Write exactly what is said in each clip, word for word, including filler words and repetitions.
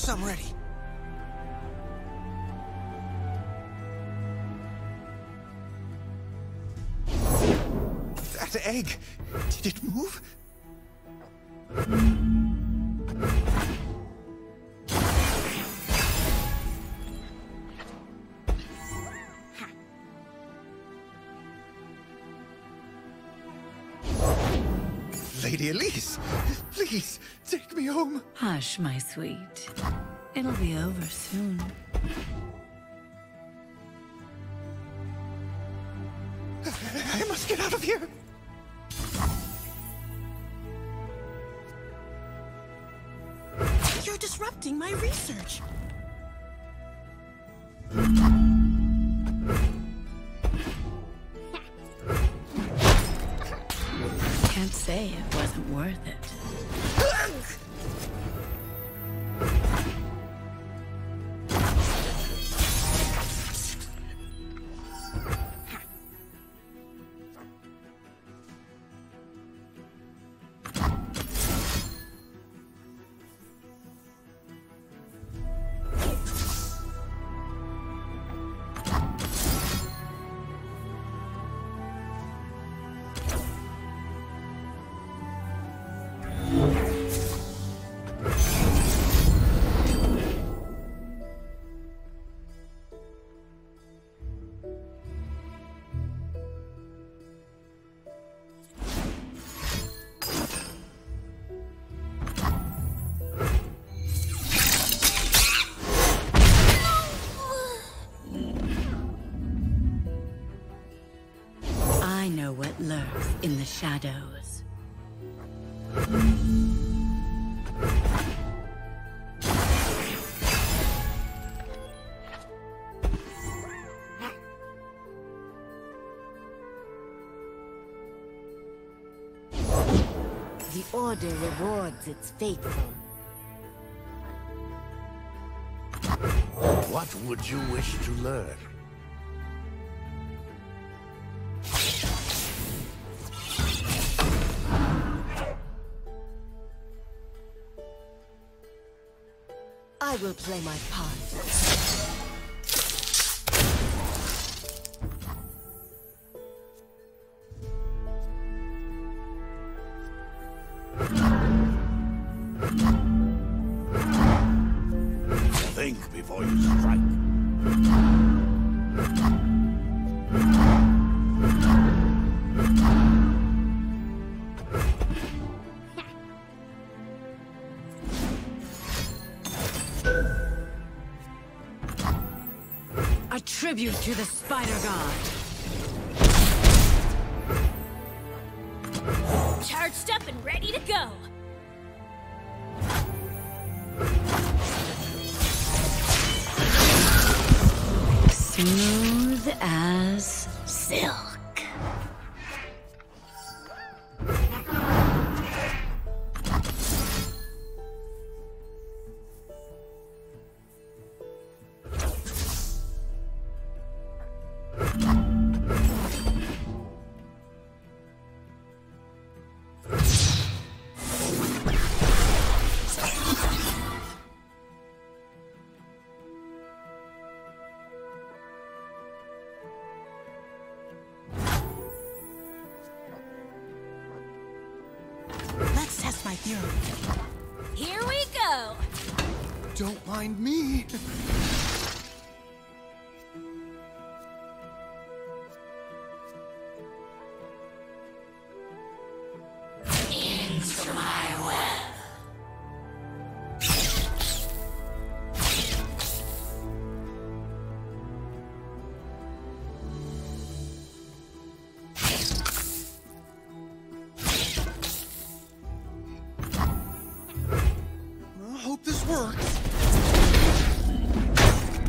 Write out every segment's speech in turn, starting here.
I'm ready. That egg, did it move? Lady Elise, please, take me home. Hush, my sweet. It'll be over soon. I must get out of here. You're disrupting my research. Can't say it wasn't worth it. I know what lurks in the shadows. The Order rewards its faithful. What would you wish to learn? I will play my part. Think before you strike. A tribute to the Spider God. Charged up and ready to go. Smooth as silk. Let's test my theory. Here we go. Don't mind me. Into my web. I hope this works.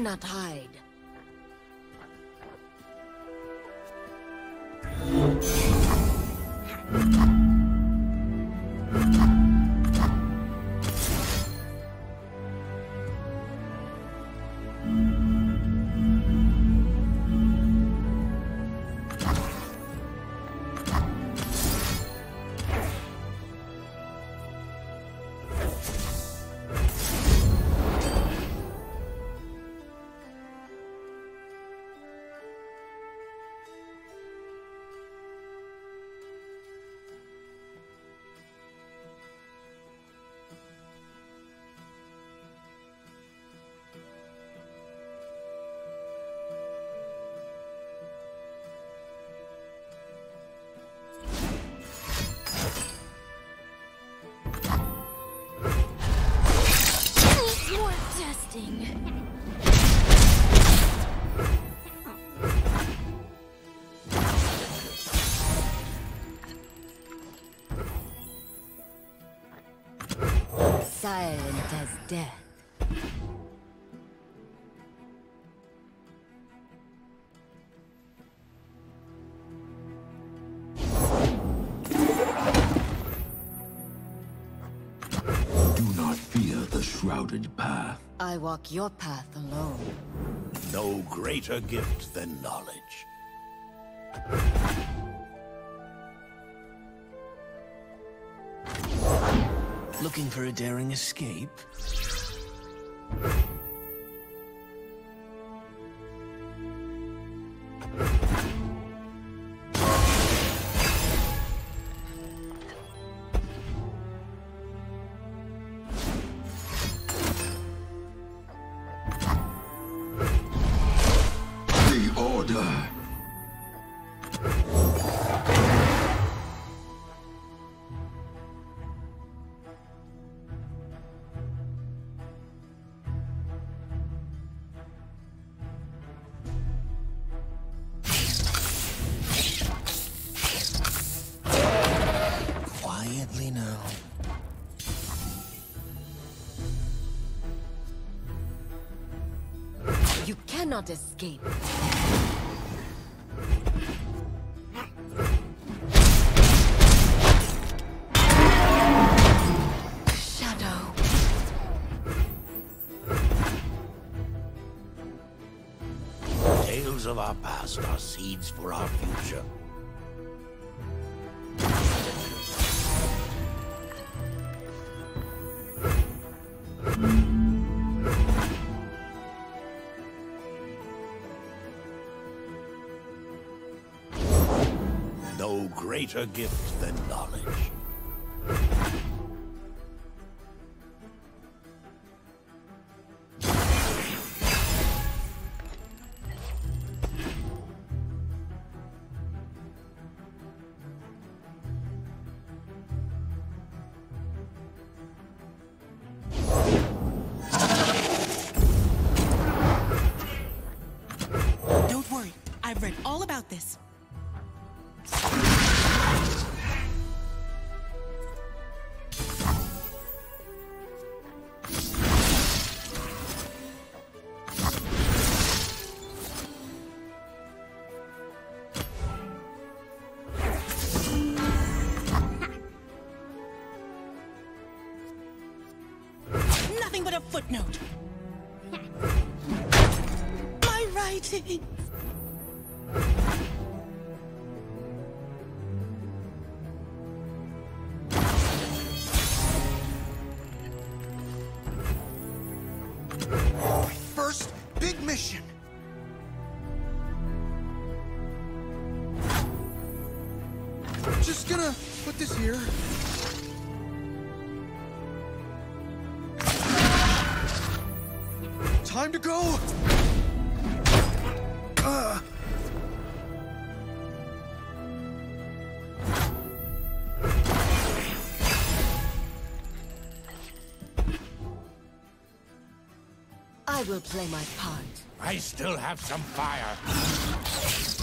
cannot hide. More testing. Silent as death. Do not fear the shrouded path. I walk your path alone. No greater gift than knowledge. Looking for a daring escape? The Order. Quietly now. You cannot escape. Shadow. Tales of our past are seeds for our future. No greater gift than knowledge. Don't worry, I've read all about this. Nothing but a footnote. My writing. First big mission. Just gonna put this here. Time to go. Uh. I will play my part. I still have some fire.